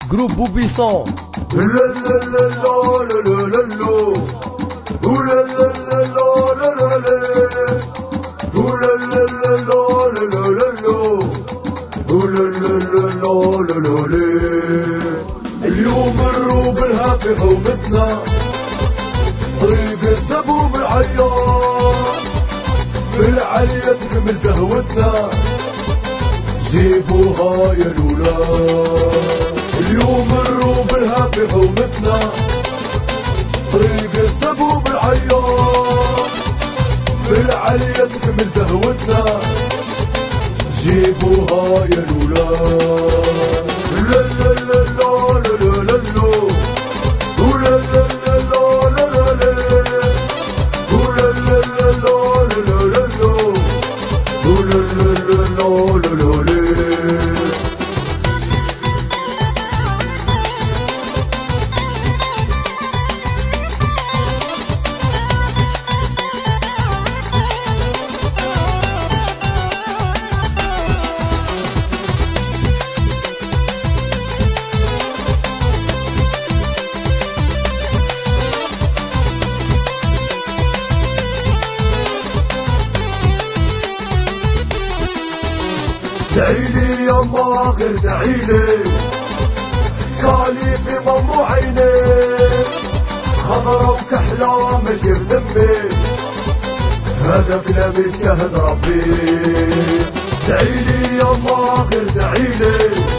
Groupe Boubisson. اليوم الروب لها في حومتنا طريق الزبوب العيار في العليا تكمل زهوتنا جيبوها يا الولاد. اليوم الروب لها في حومتنا طريق الزبوب العيار في العليا تكمل زهوتنا جيبوها يا الولاد. لا لا لا لا لا لا لا ولا لا لا لا لا لا ولا لا لا لا لا لا ولا لا لا لا لا دعيلي يا ماغر دعيلي كالي في ممو عيني خضرة وكحلة ماشي في دمي هذا كلام الشهد ربي. دعيلي يا ماغر دعيلي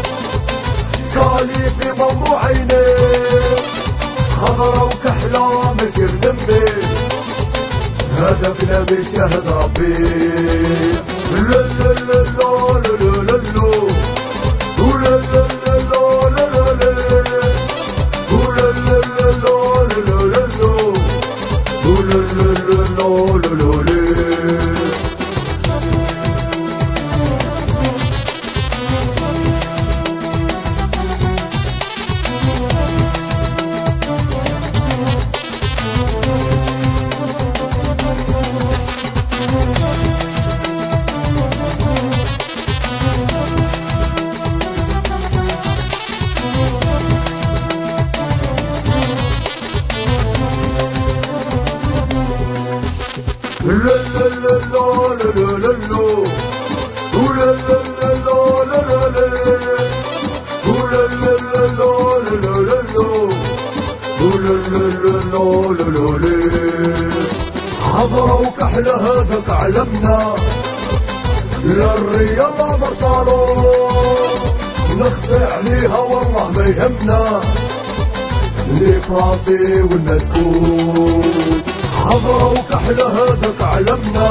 كالي في ممو عيني خضرة وكحلة ماشي في دمي هذا كلام الشهد ربي. لا لا لا لا لا لا لا ولا لا لا لا لا لا ولا لا لا لا لا لا ولا لا لا لا لا خضرة وكحلة هذاك علمنا للرياضة مرسالو نخفي عليها والله ما يهمنا ليك راسي والمسكوت. خضرة وكحلة هذاك علمنا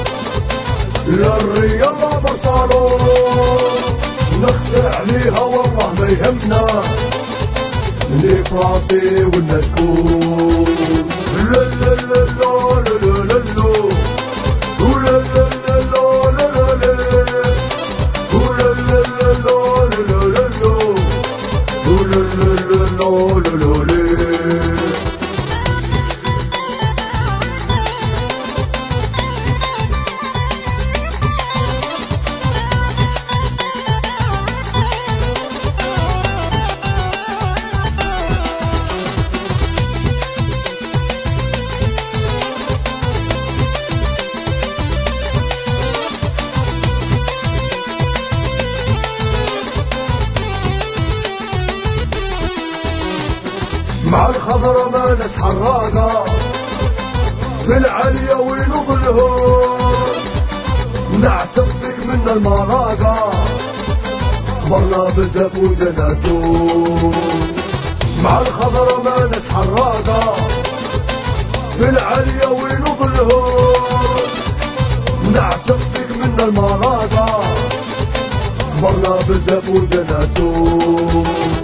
للرياضة مرسالو نخفي عليها والله ما يهمنا ليك راسي والمسكوت. لا لا لا لا لا لا لا ولا لا لا لا لا لا ولا لا لا لا لا لا ولا لا لا لا لا مع الخضرة ماناش حراقة في العليا وين ظلهم نعشق فيك من المراقة صبرنا بزاف وجناتو. مع الخضرة ماناش حراقة في العليا وين ظلهم نعشق فيك من المراقة صبرنا بزاف وجناتو.